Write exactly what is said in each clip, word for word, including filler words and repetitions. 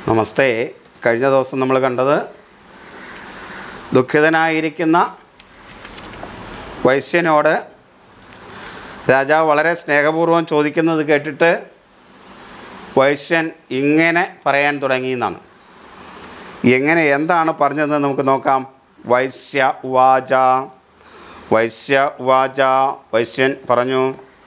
നമസ്തേ. കഴിഞ്ഞ ദിവസം നമ്മൾ കണ്ടത് ദുഃഖിതനായിരിക്കുന്ന വൈശ്യനോട് രാജാവ് വളരെ സ്നേഹപൂർവ്വം ചോദിക്കുന്നത് കേട്ടിട്ട് വൈശ്യൻ ഇങ്ങനെ പറയാൻ തുടങ്ങിയെന്നാണ്. എങ്ങനെ എന്താണ് പറഞ്ഞതെന്ന് നമുക്ക് നോക്കാം. വൈശ്യ ഉവാച വൈശ്യ ഉവാച വൈശ്യൻ പറഞ്ഞു,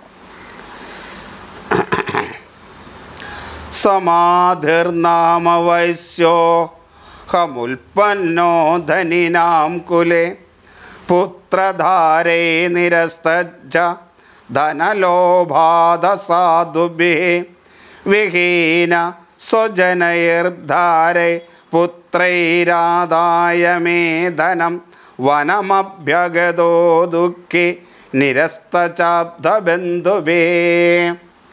സമാധിർനാമ വൈശ്യോ ഹമുൽപ്പന്നോ ധനിനാം കുലേ പുത്രധാരേ നിരസ്തജ്ജ ധനലോഭാദ സാധുഭിഃ വിഹീന സ്വജനൈർധാരൈ പുത്രൈരാദായ മേ ധനം വനമഭ്യഗതോ ദുഃഖി നിരസ്തചാബ്ദബന്ധുഭിഃ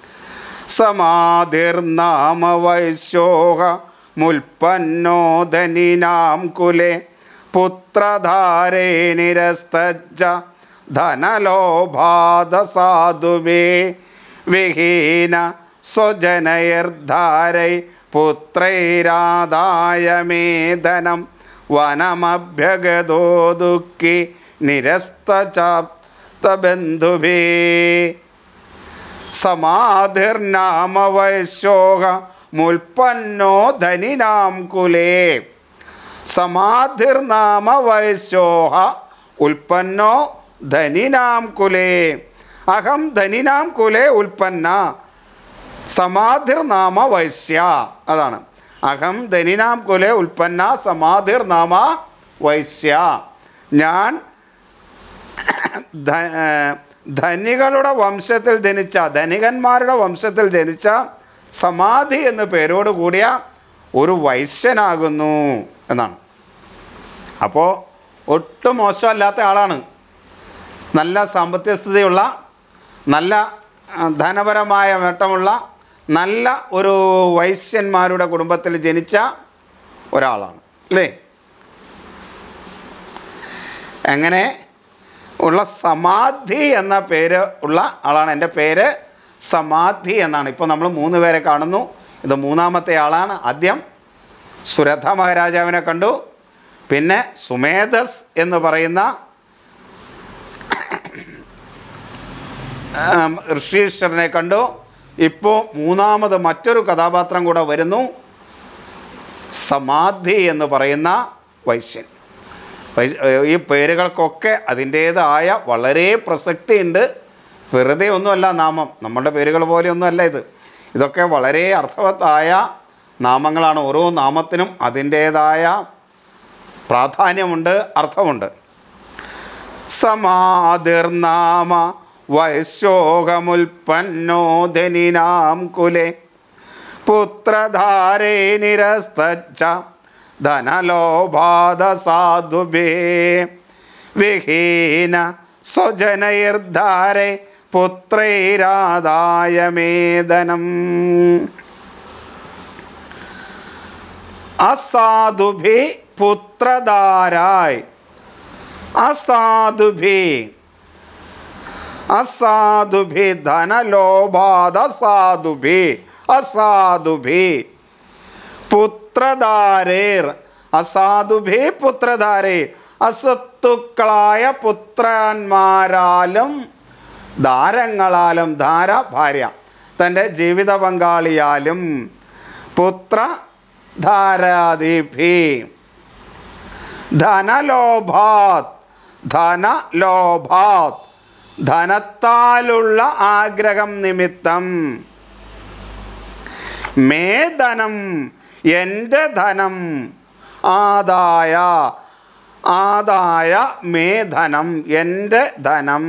സമാധിർനാമ വൈശ്യോഹ മുൽപ്പന്നോ ധനിനാം കുലേ പുത്രധാരേ നിരസ്തജ്ജ ധനലോഭാദ സാധുഭിഃ വിഹീന സ്വജനൈർധാരൈ പുത്രൈരാദായ മേ ധനം വനമഭ്യഗതോ ദുഃഖി നിരസ്തചാബ്ദബന്ധുഭിഃ സമാധിർനാമ വൈശ്യോഹ മുൽപ്പന്നോ ധനിനാം കുലേ. സമാധിർനാമ വൈശ്യോഹ ഉൽപ്പന്നോ ധനിനാം കുലേ. അഹം ധനിനാം കുലേ ഉൽപ്പന്ന സമാധിർനാമ വൈശ്യ. അതാണ് അഹം ധനിനാം കുലേ ഉൽപ്പന്ന സമാധിർനാമ വൈശ്യ. ഞാൻ ധനികളുടെ വംശത്തിൽ ജനിച്ച ധനികന്മാരുടെ വംശത്തിൽ ജനിച്ച സമാധി എന്ന പേരോട് കൂടിയ ഒരു വൈശ്യനാകുന്നു എന്നാണ്. അപ്പോൾ ഒട്ടും മോശമല്ലാത്ത ആളാണ്. നല്ല സാമ്പത്തിക സ്ഥിതിയുള്ള, നല്ല ധനപരമായ നേട്ടമുള്ള, നല്ല ഒരു വൈശ്യന്മാരുടെ കുടുംബത്തിൽ ജനിച്ച ഒരാളാണ് അല്ലേ. എങ്ങനെ ഉള്ള സമാധി എന്ന പേര് ഉള്ള ആളാണ്. എൻ്റെ പേര് സമാധി എന്നാണ്. ഇപ്പോൾ നമ്മൾ മൂന്ന് പേരെ കാണുന്നു. ഇത് മൂന്നാമത്തെ ആളാണ്. ആദ്യം സുരഥ മഹാരാജാവിനെ കണ്ടു, പിന്നെ സുമേധസ് എന്ന് പറയുന്ന ഋഷീശ്വരനെ കണ്ടു. ഇപ്പോൾ മൂന്നാമത് മറ്റൊരു കഥാപാത്രം കൂടെ വരുന്നു, സമാധി എന്ന് പറയുന്ന വൈശ്യൻ. ഈ പേരുകൾക്കൊക്കെ അതിൻ്റേതായ വളരെ പ്രസക്തിയുണ്ട്. വെറുതെ ഒന്നുമല്ല നാമം, നമ്മുടെ പേരുകൾ പോലെയൊന്നുമല്ല ഇത്. ഇതൊക്കെ വളരെ അർത്ഥവത്തായ നാമങ്ങളാണ്. ഓരോ നാമത്തിനും അതിൻ്റേതായ പ്രാധാന്യമുണ്ട്, അർത്ഥമുണ്ട്. സമാധിർനാമ വൈശ്യോഹമുൽപ്പന്നോ ധനിനാം കുലേ പുത്രധാരേ നിരസ്തജ്ജ ധനലോഭാദ സാധുഭിഃ വിഹീന സ്വജനൈർധാരൈ പുത്രൈരാദായ മേ ധനം. അസാധുഭിഃ പുത്രധാരായ്. അസാധുഭിഃ അസാധുഭിഃ ധനലോഭാദ സാധുഭിഃ അസാധുഭിഃ പുത്രധാരേർ. അസാധുഭിഃ പുത്രധാരേ. അസത്തുക്കളായ പുത്രന്മാരാലും ധാരങ്ങളാലും, ധാര ഭാര്യ, തൻ്റെ ജീവിത പങ്കാളിയാലും, പുത്രധാരാദിഭിഃ ധനലോഭാത്. ധനലോഭാത് ധനത്താലുള്ള ആഗ്രഹം നിമിത്തം. മേ ധനം എൻ്റെ ധനം. ആദായ ആദായ മേ ധനം എൻ്റെ ധനം.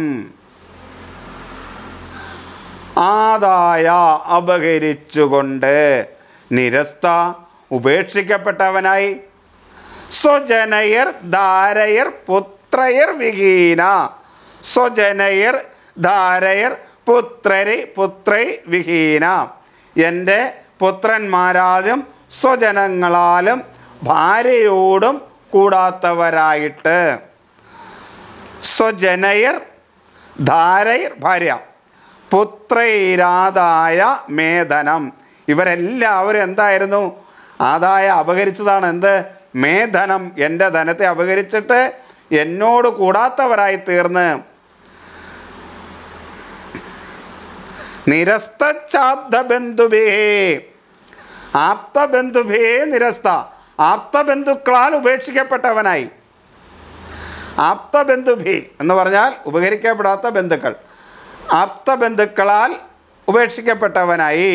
ആദായ അപഹരിച്ചുകൊണ്ട്, നിരസ്ത ഉപേക്ഷിക്കപ്പെട്ടവനായി, സ്വജനയർ ധാരയർ പുത്രയർ വിഹീന. സ്വജനയർ ധാരയർ പുത്രരെ പുത്രൈ വിഹീന. എൻ്റെ പുത്രന്മാരാലും സ്വജനങ്ങളാലും ഭാര്യയോടും കൂടാത്തവരായിട്ട്. സ്വജനയർ ധാരയർ ഭാര്യ, പുത്രൈരാദായ മേധനം. ഇവരെല്ലാവരും എന്തായിരുന്നു? ആദായ അപഹരിച്ചതാണ്. എന്ത്? മേ ധനം, എൻ്റെ ധനത്തെ അപഹരിച്ചിട്ട് എന്നോട് കൂടാത്തവരായി തീർന്ന് നിരസ്തച്ചാബ്ദബന്ധുഭേ, ആപ്തബന്ധുഭേ നിരസ്ത, ആപ്തബന്ധുക്കളാൽ ഉപേക്ഷിക്കപ്പെട്ടവനായി. ആപ്തബന്ധുഭേ എന്ന് പറഞ്ഞാൽ ഉപകരിക്കപ്പെടാത്ത ബന്ധുക്കൾ, ആപ്തബന്ധുക്കളാൽ ഉപേക്ഷിക്കപ്പെട്ടവനായി.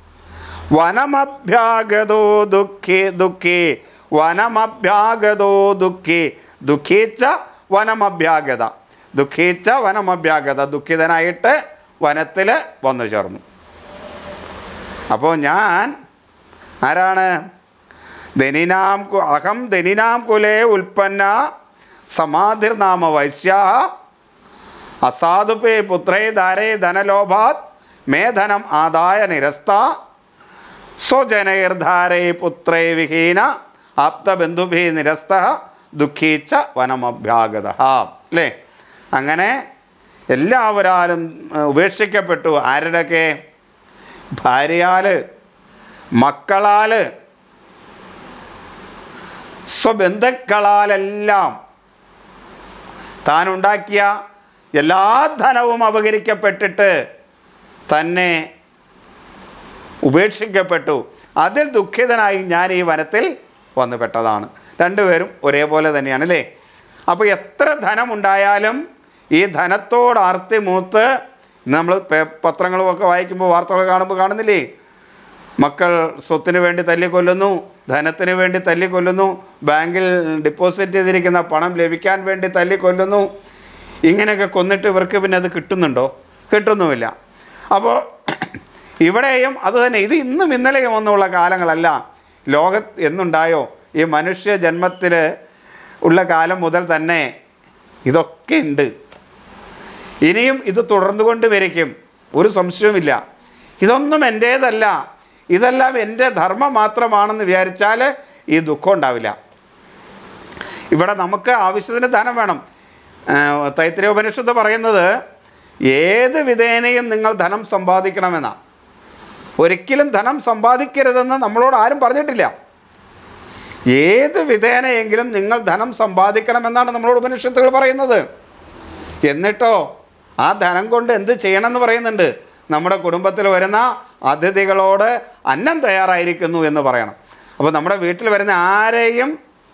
വനമഭ്യാഗതോ ദുഃഖേ ദുഃഖേ, വനമഭ്യാഗതോ ദുഃഖേ, ദുഃഖിച്ച വനമഭ്യാഗത, ദുഃഖിച്ച വനമഭ്യാഗത, ദുഃഖിതനായിട്ട് വനത്തിൽ വന്നു ചേർന്നു. അപ്പോൾ ഞാൻ ആരാണ്? ധനിനാം അഹം ധനിനാം കുലേ ഉൽപ്പന്ന സമാധിർനാമ വൈശ്യ അസാധുപേ പുത്രേ ധാരേ ധനലോഭാത് മേ ധനം ആദായ നിരസ്ത സ്വജനൈർധാരേ പുത്രേ വിഹീന ആപ്തബന്ധുഭി നിരസ്ത ദുഃഖിച്ച വനമഭ്യാഗത. അല്ലേ? അങ്ങനെ എല്ലാവരാലും ഉപേക്ഷിക്കപ്പെട്ടു. ആരുടെയൊക്കെ? ഭാര്യയാൽ, മക്കളാൽ, സ്വബന്ധുക്കളാലെല്ലാം. താനുണ്ടാക്കിയ എല്ലാ ധനവും അപഹരിക്കപ്പെട്ടിട്ട് തന്നെ ഉപേക്ഷിക്കപ്പെട്ടു. അതിൽ ദുഃഖിതനായി ഞാൻ ഈ വനത്തിൽ വന്നു പെട്ടതാണ്. രണ്ടുപേരും ഒരേപോലെ തന്നെയാണ് അല്ലേ? അപ്പോൾ എത്ര ധനമുണ്ടായാലും ഈ ധനത്തോട് ആർത്തി മൂത്ത് നമ്മൾ പത്രങ്ങളുമൊക്കെ വായിക്കുമ്പോൾ, വാർത്തകൾ കാണുമ്പോൾ കാണുന്നില്ലേ? മക്കൾ സ്വത്തിന് വേണ്ടി തല്ലിക്കൊല്ലുന്നു, ധനത്തിന് വേണ്ടി തല്ലിക്കൊല്ലുന്നു, ബാങ്കിൽ ഡിപ്പോസിറ്റ് ചെയ്തിരിക്കുന്ന പണം ലഭിക്കാൻ വേണ്ടി തല്ലിക്കൊല്ലുന്നു. ഇങ്ങനെയൊക്കെ കൊന്നിട്ട് ഇവർക്ക് പിന്നെ അത് കിട്ടുന്നുണ്ടോ? കിട്ടുന്നുമില്ല. അപ്പോൾ ഇവിടെയും അത് തന്നെ. ഇത് ഇന്നും ഇന്നലെയും ഒന്നുമുള്ള കാലങ്ങളല്ല. ലോകത്ത് എന്നുണ്ടായോ? ഈ മനുഷ്യ ജന്മത്തിൽ ഉള്ള കാലം മുതൽ തന്നെ ഇതൊക്കെ ഉണ്ട്. ഇനിയും ഇത് തുടർന്നു കൊണ്ട് വരിക്കും, ഒരു സംശയവുമില്ല. ഇതൊന്നും എൻ്റേതല്ല, ഇതെല്ലാം എൻ്റെ ധർമ്മം മാത്രമാണെന്ന് വിചാരിച്ചാൽ ഈ ദുഃഖം ഉണ്ടാവില്ല. ഇവിടെ നമുക്ക് ആവശ്യത്തിന് ധനം വേണം. തൈത്തിരീയ ഉപനിഷത്ത് പറയുന്നത് ഏത് വിധേനയും നിങ്ങൾ ധനം സമ്പാദിക്കണമെന്നാണ്. ഒരിക്കലും ധനം സമ്പാദിക്കരുതെന്ന് നമ്മളോട് ആരും പറഞ്ഞിട്ടില്ല. ഏത് വിധേനയെങ്കിലും നിങ്ങൾ ധനം സമ്പാദിക്കണമെന്നാണ് നമ്മളോട് ഉപനിഷത്തുകൾ പറയുന്നത്. എന്നിട്ടോ ആ ധനം കൊണ്ട് എന്ത് ചെയ്യണമെന്ന് പറയുന്നുണ്ട്. നമ്മുടെ കുടുംബത്തിൽ വരുന്ന അതിഥികളോട് അന്നം തയ്യാറായിരിക്കുന്നു എന്ന് പറയണം. അപ്പോൾ നമ്മുടെ വീട്ടിൽ വരുന്ന ആരെയും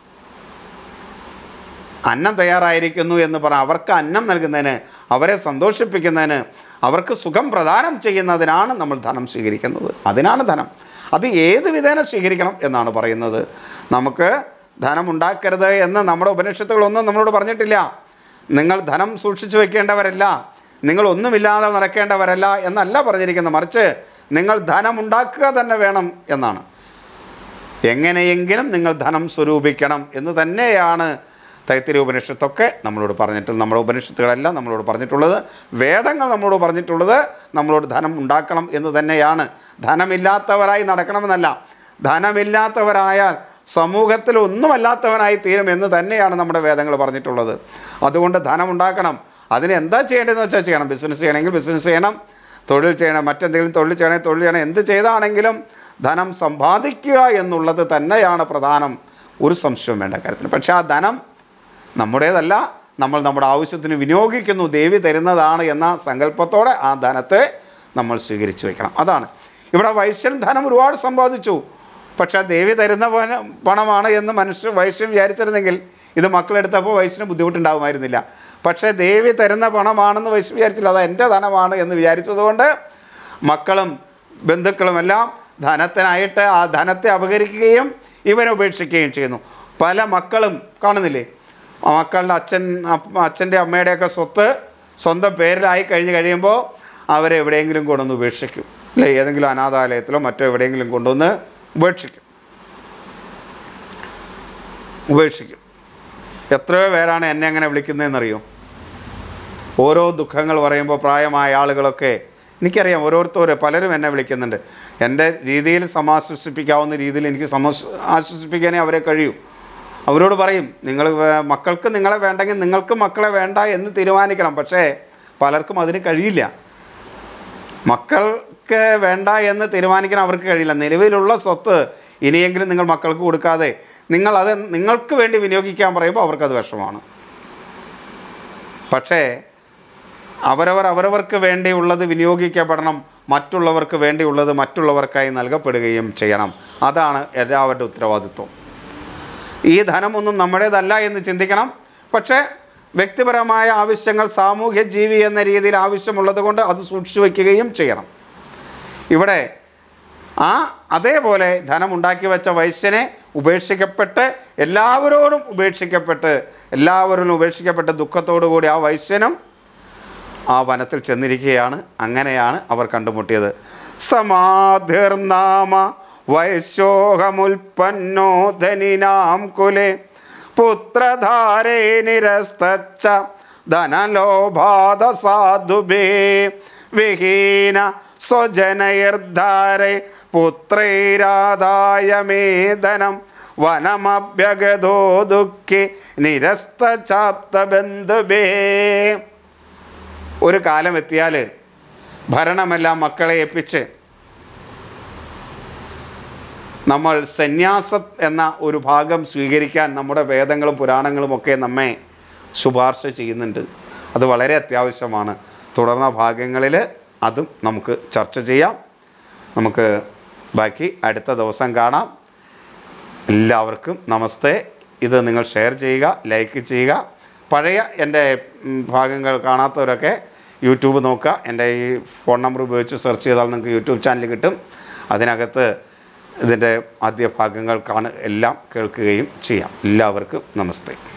അന്നം തയ്യാറായിരിക്കുന്നു എന്ന് പറ അവർക്ക് അന്നം നൽകുന്നതിന്, അവരെ സന്തോഷിപ്പിക്കുന്നതിന്, അവർക്ക് സുഖം പ്രദാനം ചെയ്യുന്നതിനാണ് നമ്മൾ ധനം സ്വീകരിക്കുന്നത്. അതിനാണ് ധനം. അത് ഏത് വിധേന സ്വീകരിക്കണം എന്നാണ് പറയുന്നത്. നമുക്ക് ധനം ഉണ്ടാക്കരുത് എന്ന് നമ്മുടെ ഉപനിഷത്തുകളൊന്നും നമ്മളോട് പറഞ്ഞിട്ടില്ല. നിങ്ങൾ ധനം സൂക്ഷിച്ചു വെക്കേണ്ടവരല്ല, നിങ്ങൾ ഒന്നുമില്ലാതെ നടക്കേണ്ടവരല്ല എന്നല്ല പറഞ്ഞിരിക്കുന്നത്. മറിച്ച് നിങ്ങൾ ധനം ഉണ്ടാക്കുക തന്നെ വേണം എന്നാണ്. എങ്ങനെയെങ്കിലും നിങ്ങൾ ധനം സ്വരൂപിക്കണം എന്ന് തന്നെയാണ് തൈത്തിരീയ ഉപനിഷത്തൊക്കെ നമ്മളോട് പറഞ്ഞിട്ടുള്ളത്. നമ്മുടെ ഉപനിഷത്തുകളെല്ലാം നമ്മളോട് പറഞ്ഞിട്ടുള്ളത്, വേദങ്ങൾ നമ്മളോട് പറഞ്ഞിട്ടുള്ളത് നമ്മളോട് ധനം ഉണ്ടാക്കണം എന്ന് തന്നെയാണ്. ധനമില്ലാത്തവരായി നടക്കണമെന്നല്ല. ധനമില്ലാത്തവരായാൽ സമൂഹത്തിൽ ഒന്നുമല്ലാത്തവനായി തീരും എന്ന് തന്നെയാണ് നമ്മുടെ വേദങ്ങൾ പറഞ്ഞിട്ടുള്ളത്. അതുകൊണ്ട് ധനം ഉണ്ടാക്കണം. അതിന് എന്താ ചെയ്യേണ്ടതെന്ന് വെച്ചാൽ ചെയ്യണം. ബിസിനസ് ചെയ്യണമെങ്കിൽ ബിസിനസ് ചെയ്യണം, തൊഴിൽ ചെയ്യണം, മറ്റെന്തെങ്കിലും തൊഴിൽ ചെയ്യണമെങ്കിൽ തൊഴിൽ ചെയ്യണം. എന്ത് ചെയ്താണെങ്കിലും ധനം സമ്പാദിക്കുക എന്നുള്ളത് തന്നെയാണ് പ്രധാനം. ഒരു സംശയവും വേണ്ട കാര്യത്തിന്. പക്ഷേ ആ ധനം നമ്മുടേതല്ല, നമ്മൾ നമ്മുടെ ആവശ്യത്തിന് വിനിയോഗിക്കുന്നു, ദേവി തരുന്നതാണ് എന്ന സങ്കല്പത്തോടെ ആ ധനത്തെ നമ്മൾ സ്വീകരിച്ചു വയ്ക്കണം. അതാണ് ഇവിടെ വൈശ്യൻ ധനം ഒരുപാട് സമ്പാദിച്ചു. പക്ഷേ ദേവി തരുന്ന പണമാണ് എന്ന് മനുഷ്യ വൈശ്യൻ വിചാരിച്ചിരുന്നെങ്കിൽ ഇത് മക്കളെടുത്തപ്പോൾ വൈശ്യന് ബുദ്ധിമുട്ടുണ്ടാകുമായിരുന്നില്ല. പക്ഷേ ദേവി തരുന്ന പണമാണെന്ന് വൈശ്യൻ വിചാരിച്ചില്ല, അത് എൻ്റെ ധനമാണ് എന്ന് വിചാരിച്ചതുകൊണ്ട് മക്കളും ബന്ധുക്കളുമെല്ലാം ധനത്തിനായിട്ട് ആ ധനത്തെ അപഹരിക്കുകയും ഇവനെ ഉപേക്ഷിക്കുകയും ചെയ്യുന്നു. പല മക്കളും കാണുന്നില്ലേ, മക്കളുടെ അച്ഛൻ അച്ഛൻ്റെ അമ്മയുടെയൊക്കെ സ്വത്ത് സ്വന്തം പേരിലായി കഴിഞ്ഞ് കഴിയുമ്പോൾ അവരെ എവിടെയെങ്കിലും കൊണ്ടുവന്ന് ഉപേക്ഷിക്കും. അല്ലേ? ഏതെങ്കിലും അനാഥാലയത്തിലോ മറ്റോ എവിടെയെങ്കിലും കൊണ്ടുവന്ന് ഉപേക്ഷിക്കും ഉപേക്ഷിക്കും എത്രയോ പേരാണ് എന്നെ അങ്ങനെ വിളിക്കുന്നതെന്നറിയോ? ഓരോ ദുഃഖങ്ങൾ പറയുമ്പോൾ പ്രായമായ ആളുകളൊക്കെ എനിക്കറിയാം, ഓരോരുത്തരും പലരും എന്നെ വിളിക്കുന്നുണ്ട്. എൻ്റെ രീതിയിൽ സമാശ്വസിപ്പിക്കാവുന്ന രീതിയിൽ എനിക്ക് സമ ആശ്വസിപ്പിക്കാനേ അവരെ കഴിയൂ. അവരോട് പറയും, നിങ്ങൾ മക്കൾക്ക് നിങ്ങളെ വേണ്ടെങ്കിൽ നിങ്ങൾക്ക് മക്കളെ വേണ്ട എന്ന് തീരുമാനിക്കണം. പക്ഷേ പലർക്കും അതിന് കഴിയില്ല. മക്കൾക്ക് വേണ്ട എന്ന് തീരുമാനിക്കാൻ അവർക്ക് കഴിയില്ല. നിലവിലുള്ള സ്വത്ത് ഇനിയെങ്കിലും നിങ്ങൾ മക്കൾക്ക് കൊടുക്കാതെ നിങ്ങളത് നിങ്ങൾക്ക് വേണ്ടി വിനിയോഗിക്കാൻ പറയുമ്പോൾ അവർക്കത് വിഷമമാണ്. പക്ഷേ അവരവർ അവരവർക്ക് വേണ്ടിയുള്ളത് വിനിയോഗിക്കപ്പെടണം, മറ്റുള്ളവർക്ക് വേണ്ടിയുള്ളത് മറ്റുള്ളവർക്കായി നൽകപ്പെടുകയും ചെയ്യണം. അതാണ് എല്ലാവരുടെ ഉത്തരവാദിത്വം. ഈ ധനമൊന്നും നമ്മുടേതല്ല എന്ന് ചിന്തിക്കണം. പക്ഷേ വ്യക്തിപരമായ ആവശ്യങ്ങൾ, സാമൂഹ്യ ജീവി എന്ന രീതിയിൽ ആവശ്യമുള്ളത് കൊണ്ട് അത് സൂക്ഷിച്ചു വയ്ക്കുകയും ചെയ്യണം. ഇവിടെ ആ അതേപോലെ ധനം ഉണ്ടാക്കി വെച്ച വൈശ്യനെ ഉപേക്ഷിക്കപ്പെട്ട് എല്ലാവരോടും ഉപേക്ഷിക്കപ്പെട്ട് എല്ലാവരും ഉപേക്ഷിക്കപ്പെട്ട് ദുഃഖത്തോടു കൂടി ആ വൈശ്യനും ആ വനത്തിൽ ചെന്നിരിക്കുകയാണ്. അങ്ങനെയാണ് അവർ കണ്ടുമുട്ടിയത്. സമാധിർനാമ വൈശ്യോഹമുൽപ്പന്നോ ധനിനാം കുലേ പുത്രധാരേ നിരസ്തച്ച ധനലോഭാദ സാധുഭേ വിഹീന സ്വജനൈർധാരേ പുത്രൈരാധായ മേധനം വനമഭ്യഗതോ ദുഃഖി നിരസ്തചാപ്ത ബന്ധുഭേ. ഒരു കാലം എത്തിയാൽ ഭരണമെല്ലാം മക്കളെ ഏൽപ്പിച്ച് നമ്മൾ സന്യാസം എന്ന ഒരു ഭാഗം സ്വീകരിക്കാൻ നമ്മുടെ വേദങ്ങളും പുരാണങ്ങളുമൊക്കെ നമ്മെ ശുപാർശ ചെയ്യുന്നുണ്ട്. അത് വളരെ അത്യാവശ്യമാണ്. തുടർന്ന ഭാഗങ്ങളിൽ അതും നമുക്ക് ചർച്ച ചെയ്യാം. നമുക്ക് ബാക്കി അടുത്ത ദിവസം കാണാം. എല്ലാവർക്കും നമസ്തേ. ഇത് നിങ്ങൾ ഷെയർ ചെയ്യുക, ലൈക്ക് ചെയ്യുക. പഴയ എൻ്റെ ഭാഗങ്ങൾ കാണാത്തവരൊക്കെ യൂട്യൂബ് നോക്കുക. എൻ്റെ ഈ ഫോൺ നമ്പർ ഉപയോഗിച്ച് സെർച്ച് ചെയ്താൽ നിങ്ങൾക്ക് യൂട്യൂബ് ചാനൽ കിട്ടും. അതിനകത്ത് ഇതിൻ്റെ ആദ്യ ഭാഗങ്ങൾ കാണുക, എല്ലാം കേൾക്കുകയും ചെയ്യാം. എല്ലാവർക്കും നമസ്തേ.